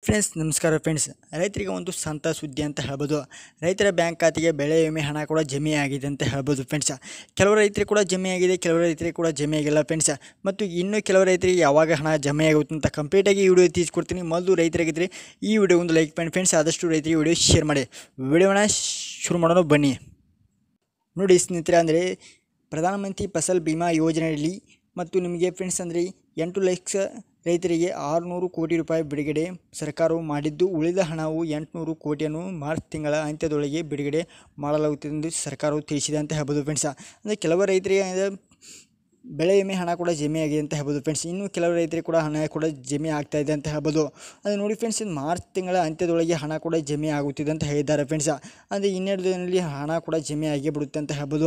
Friends ನಮಸ್ಕಾರ friends. ರೈತರಿಗೆ ಒಂದು ಸಂತ ಸುದ್ದಿ ಅಂತ ಹೇಳ್ಬೋದು. ರೈತರ ಬ್ಯಾಂಕ್ ಖಾತೆಗೆ ಬೆಳೆ ವಿಮೆ ಹಣ ಕೂಡ ಜಮೆ ಆಗಿದೆ ಅಂತ ಹೇಳ್ಬೋದು ಫ್ರೆಂಡ್ಸ್. ಕೆಲವು ರೈತರಿಗೆ ಕೂಡ ಜಮೆ ಆಗಿದೆ, ಕೆಲವು ರೈತರಿಗೆ ಕೂಡ ಜಮೆ ಆಗಿಲ್ಲ ಫ್ರೆಂಡ್ಸ್. ಮತ್ತು ಇನ್ನು ಕೆಲವು ರೈತರಿಗೆ ಯಾವಾಗ ಹಣ ಜಮೆ ಆಗುತ್ತೆ ಅಂತ ಕಂಪ್ಲೀಟಾಗಿ ಈ ವಿಡಿಯೋ ತಿಳಿಸ್ಕೊಡ್ತೀನಿ. ಮೊದಲು ರೈತರಿಗಿದ್ರೆ ಈ ವಿಡಿಯೋ ಒಂದು ಲೈಕ್ ಮಾಡಿ ಫ್ರೆಂಡ್ಸ್. ಆದಷ್ಟು ರೈತರಿಗೆ ವಿಡಿಯೋ ಶೇರ್ ಮಾಡಿ. ವಿಡಿಯೋನ ಶುರು ಮಾಡೋಣ ಬನ್ನಿ. ನೋಡಿ ಸ್ನೇಹಿತರೆ, ಅಂದರೆ ಪ್ರಧಾನಮಂತ್ರಿ ಫಸಲ್ ಬಿಮಾ ಯೋಜನೆಯಲ್ಲಿ ಮತ್ತು ನಿಮಗೆ ಫ್ರೆಂಡ್ಸ್ ಅಂದರೆ 8 ಲಕ್ಷ ರೈತರಿಗೆ 600 ಕೋಟಿ ರೂಪಾಯಿ ಬಿಡುಗಡೆ ಸರ್ಕಾರವು ಮಾಡಿದ್ದು, ಉಳಿದ ಹಣವು 800 ಕೋಟಿಯನ್ನು ಮಾರ್ಚ್ ತಿಂಗಳ ಅಂತ್ಯದೊಳಗೆ ಬಿಡುಗಡೆ ಮಾಡಲಾಗುತ್ತದೆ ಎಂದು ಸರ್ಕಾರವು ತಿಳಿಸಿದೆ ಅಂತ ಹೇಳ್ಬೋದು ಫ್ರೆಂಡ್ಸ್. ಅಂದರೆ ಕೆಲವು ರೈತರಿಗೆ ಬೆಳೆ ವಿಮೆ ಹಣ ಕೂಡ ಜಮೆ ಆಗಿದೆ ಅಂತ ಹೇಳ್ಬೋದು ಫ್ರೆಂಡ್ಸ್. ಇನ್ನು ಕೆಲವು ರೈತರಿಗೆ ಕೂಡ ಹಣ ಕೂಡ ಜಮೆ ಆಗ್ತಾ ಇದೆ ಅಂತ ಹೇಳ್ಬೋದು. ಅದು ನೋಡಿ ಫ್ರೆಂಡ್ಸ್, ಮಾರ್ಚ್ ತಿಂಗಳ ಅಂತ್ಯದೊಳಗೆ ಹಣ ಕೂಡ ಜಮೆ ಆಗುತ್ತಿದೆ ಅಂತ ಹೇಳಿದ್ದಾರೆ ಫ್ರೆಂಡ್ಸ್. ಅಂದರೆ 12 ದಿನದಲ್ಲಿ ಹಣ ಕೂಡ ಜಮೆ ಆಗೇ ಬಿಡುತ್ತೆ ಅಂತ ಹೇಳ್ಬೋದು.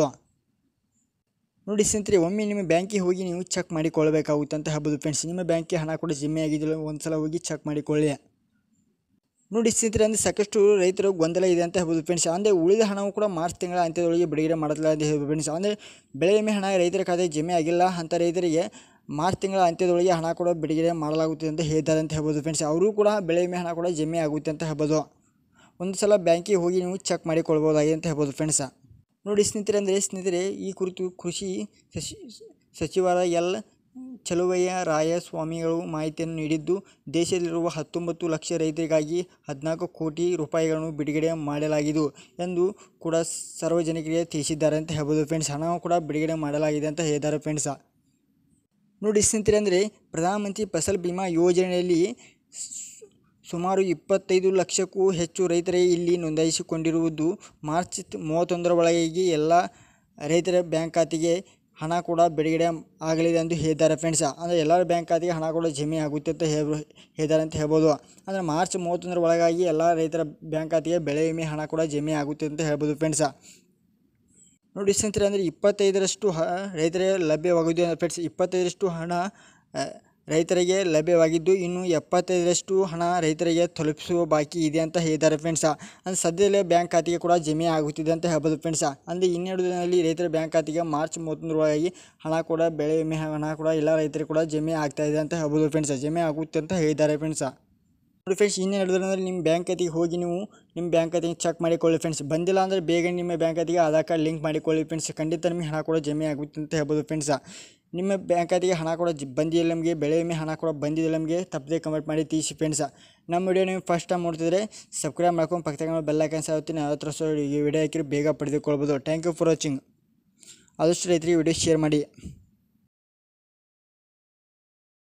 ನೋಡಿ ಸ್ನೇಹಿತರೆ, ಒಮ್ಮೆ ನಿಮ್ಮ ಬ್ಯಾಂಕಿಗೆ ಹೋಗಿ ನೀವು ಚೆಕ್ ಮಾಡಿಕೊಳ್ಳಬೇಕಾಗುತ್ತೆ ಅಂತ ಹೇಳ್ಬೋದು ಫ್ರೆಂಡ್ಸ್. ನಿಮ್ಮ ಬ್ಯಾಂಕಿಗೆ ಹಣ ಕೂಡ ಜಮೆ ಆಗಿದ್ದಿಲ್ಲ, ಒಂದು ಸಲ ಹೋಗಿ ಚೆಕ್ ಮಾಡಿಕೊಳ್ಳಿ. ನೋಡಿ ಸ್ನೇಹಿತರೆ, ಅಂದರೆ ಸಾಕಷ್ಟು ರೈತರು ಗೊಂದಲ ಇದೆ ಅಂತ ಹೇಳ್ಬೋದು ಫ್ರೆಂಡ್ಸ್. ಅಂದರೆ ಉಳಿದ ಹಣವು ಕೂಡ ಮಾರ್ಚ್ ತಿಂಗಳ ಅಂತ್ಯದೊಳಗೆ ಬಿಡುಗಡೆ ಮಾಡಲ್ಲ ಅಂತ ಹೇಳ್ಬೋದು ಫ್ರೆಂಡ್ಸ್. ಅಂದರೆ ಬೆಳೆ ವಿಮೆ ಹಣ ರೈತರ ಖಾತೆಗೆ ಜಮೆ ಆಗಿಲ್ಲ ಅಂತ ರೈತರಿಗೆ ಮಾರ್ಚ್ ತಿಂಗಳ ಅಂತ್ಯದೊಳಗೆ ಹಣ ಕೂಡ ಬಿಡುಗಡೆ ಮಾಡಲಾಗುತ್ತೆ ಅಂತ ಹೇಳಿದ್ದಾರೆ ಅಂತ ಹೇಳ್ಬೋದು ಫ್ರೆಂಡ್ಸ್. ಅವರು ಕೂಡ ಬೆಳೆ ವಿಮೆ ಹಣ ಕೂಡ ಜಮೆ ಆಗುತ್ತೆ ಅಂತ ಹೇಳ್ಬೋದು. ಒಂದು ಸಲ ಬ್ಯಾಂಕಿಗೆ ಹೋಗಿ ನೀವು ಚೆಕ್ ಮಾಡಿಕೊಳ್ಬೋದಾಗಿದೆ ಅಂತ ಹೇಳ್ಬೋದು ಫ್ರೆಂಡ್ಸ್. ನೋಡಿ ಸ್ನೇಹಿತರೆ, ಅಂದರೆ ಸ್ನೇಹಿತರೆ, ಈ ಕುರಿತು ಕೃಷಿ ಸಚಿವರ ಎಲ್. ಚೆಲುವರಾಯಸ್ವಾಮಿಗಳು ಮಾಹಿತಿಯನ್ನು ನೀಡಿದ್ದು, ದೇಶದಲ್ಲಿರುವ 19 ಲಕ್ಷ ರೈತರಿಗಾಗಿ 14 ಕೋಟಿ ರೂಪಾಯಿಗಳನ್ನು ಬಿಡುಗಡೆ ಮಾಡಲಾಗಿದೆ ಎಂದು ಕೂಡ ಸಾರ್ವಜನಿಕರಿಗೆ ತಿಳಿಸಿದ್ದಾರೆ ಅಂತ ಹೇಳ್ಬೋದು ಫ್ರೆಂಡ್ಸ್. ಹಣವು ಕೂಡ ಬಿಡುಗಡೆ ಮಾಡಲಾಗಿದೆ ಅಂತ ಹೇಳಿದ್ದಾರೆ ಫ್ರೆಂಡ್ಸ್. ನೋಡಿ ಸ್ನೇಹಿತರೆ, ಅಂದರೆ ಪ್ರಧಾನಮಂತ್ರಿ ಫಸಲ್ ಬಿಮಾ ಯೋಜನೆಯಲ್ಲಿ ಸುಮಾರು 25 ಲಕ್ಷಕ್ಕೂ ಹೆಚ್ಚು ರೈತರೇ ಇಲ್ಲಿ ನೋಂದಾಯಿಸಿಕೊಂಡಿರುವುದು. ಮಾರ್ಚ್ 31ರ ಒಳಗೆ ಎಲ್ಲ ರೈತರ ಬ್ಯಾಂಕ್ ಖಾತೆಗೆ ಹಣ ಕೂಡ ಬಿಡುಗಡೆ ಆಗಲಿದೆ ಎಂದು ಹೇಳಿದ್ದಾರೆ ಫ್ರೆಂಡ್ಸ್. ಅಂದರೆ ಎಲ್ಲರ ಬ್ಯಾಂಕ್ ಖಾತೆಗೆ ಹಣ ಕೂಡ ಜಮೆ ಆಗುತ್ತೆ ಅಂತ ಹೇಳಿದ್ದಾರೆ ಅಂತ ಹೇಳ್ಬೋದು. ಅಂದರೆ ಮಾರ್ಚ್ 31ರ ಒಳಗಾಗಿ ಎಲ್ಲ ರೈತರ ಬ್ಯಾಂಕ್ ಖಾತೆಗೆ ಬೆಳೆ ವಿಮೆ ಹಣ ಕೂಡ ಜಮೆ ಆಗುತ್ತೆ ಅಂತ ಹೇಳ್ಬೋದು ಫ್ರೆಂಡ್ಸ್. ನೋಡಿ ಸ್ನೇಹಿತರೆ, ಅಂದರೆ 25ರಷ್ಟು ರೈತರಿಗೆ ಲಭ್ಯವಾಗಿದೆ ಫ್ರೆಂಡ್ಸ್. 25ರಷ್ಟು ಹಣ ರೈತರಿಗೆ ಲಭ್ಯವಾಗಿದ್ದು, ಇನ್ನು 75ರಷ್ಟು ಹಣ ರೈತರಿಗೆ ತಲುಪಿಸುವ ಬಾಕಿ ಇದೆ ಅಂತ ಹೇಳಿದ್ದಾರೆ ಫ್ರೆಂಡ್ಸ್. ಅಂದರೆ ಸದ್ಯದಲ್ಲೇ ಬ್ಯಾಂಕ್ ಖಾತೆಗೆ ಕೂಡ ಜಮೆ ಆಗುತ್ತಿದೆ ಅಂತ ಹೇಳ್ಬೋದು ಫ್ರೆಂಡ್ಸ್. ಅಂದರೆ 12 ದಿನದಲ್ಲಿ ರೈತರ ಬ್ಯಾಂಕ್ ಖಾತೆಗೆ ಮಾರ್ಚ್ 31ರೊಳಗಾಗಿ ಹಣ ಕೂಡ ಬೆಳೆ ವಿಮೆ ಹಣ ಕೂಡ ಎಲ್ಲ ರೈತರಿಗೆ ಕೂಡ ಜಮೆ ಆಗ್ತಾ ಇದೆ ಅಂತ ಹೇಳ್ಬೋದು ಫ್ರೆಂಡ್ಸ್. ಜಮೆ ಆಗುತ್ತೆ ಅಂತ ಹೇಳಿದ್ದಾರೆ ಫ್ರೆಂಡ್ಸ್. ನೋಡಿ ಫ್ರೆಂಡ್ಸ್, 12 ದಿನದಲ್ಲಿ ನಿಮ್ಮ ಬ್ಯಾಂಕ್ ಖಾತೆಗೆ ಹೋಗಿ ನೀವು ನಿಮ್ಮ ಬ್ಯಾಂಕ್ ಖಾತೆಗೆ ಚೆಕ್ ಮಾಡಿಕೊಳ್ಳಿ ಫ್ರೆಂಡ್ಸ್. ಬಂದಿಲ್ಲ ಅಂದರೆ ಬೇಗ ನಿಮ್ಮ ಬ್ಯಾಂಕ್ ಖಾತೆಗೆ ಆಧಾರ್ ಕಾರ್ಡ್ ಲಿಂಕ್ ಮಾಡಿಕೊಳ್ಳಿ ಫ್ರೆಂಡ್ಸ್. ಖಂಡಿತ ನಿಮಗೆ ಹಣ ಕೂಡ ಜಮೆ ಆಗುತ್ತೆ ಅಂತ ಹೇಳ್ಬೋದು ಫ್ರೆಂಡ್ಸ್. ನಿಮ್ಮ ಬ್ಯಾಂಕ್ ಖಾತೆಗೆ ಹಣ ಕೂಡ ಬಂದಿಲ್ಲ, ನಮಗೆ ಬೆಳೆ ವಿಮೆ ಹಣ ಕೂಡ ಬಂದಿಲ್ಲ ನಮಗೆ, ತಪ್ಪದೆ ಕಮೆಂಟ್ ಮಾಡಿ ತಿಳಿಸಿ ಫ್ರೆಂಡ್ಸ್. ನಮ್ಮ ವಿಡಿಯೋ ನೀವು ಫಸ್ಟ್ ಟೈಮ್ ನೋಡ್ತಿದ್ರೆ ಸಬ್ಸ್ಕ್ರೈಬ್ ಮಾಡ್ಕೊಂಡು ಪಕ್ಕದ ಬೆಲ್ ಐಕಾನ್ ಸಾಗುತ್ತೀನಿ. 40 ವಿಡಿಯೋ ಹಾಕಿದ್ರೆ ಬೇಗ ಪಡೆದುಕೊಳ್ಬೋದು. Thank you for watching. ಆದಷ್ಟು ರೈತರಿಗೆ ವಿಡಿಯೋ ಶೇರ್ ಮಾಡಿ.